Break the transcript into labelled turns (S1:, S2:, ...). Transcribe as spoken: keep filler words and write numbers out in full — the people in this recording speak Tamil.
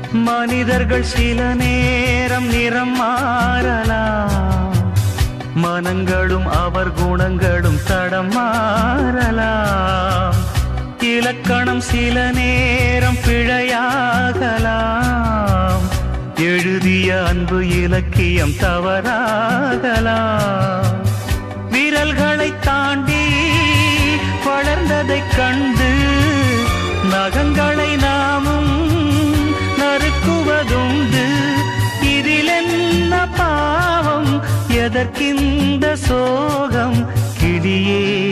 S1: மனிதர்கள் சில நேரம் நிறம் மாறலாம், மனங்களும் அவர் குணங்களும் தடம் மாறலாம். இலக்கணம் சில நேரம் பிழையாகலாம், எழுதிய அன்பு இலக்கியம் தவறாகலாம். விரல்களை தாண்டி வளர்ந்ததைக் கண்டு நகங்களை நாமும் நறுக்குவதுண்டு. இதில் என்ன பாவம், எதற்கிந்த சோகம்? கிளியே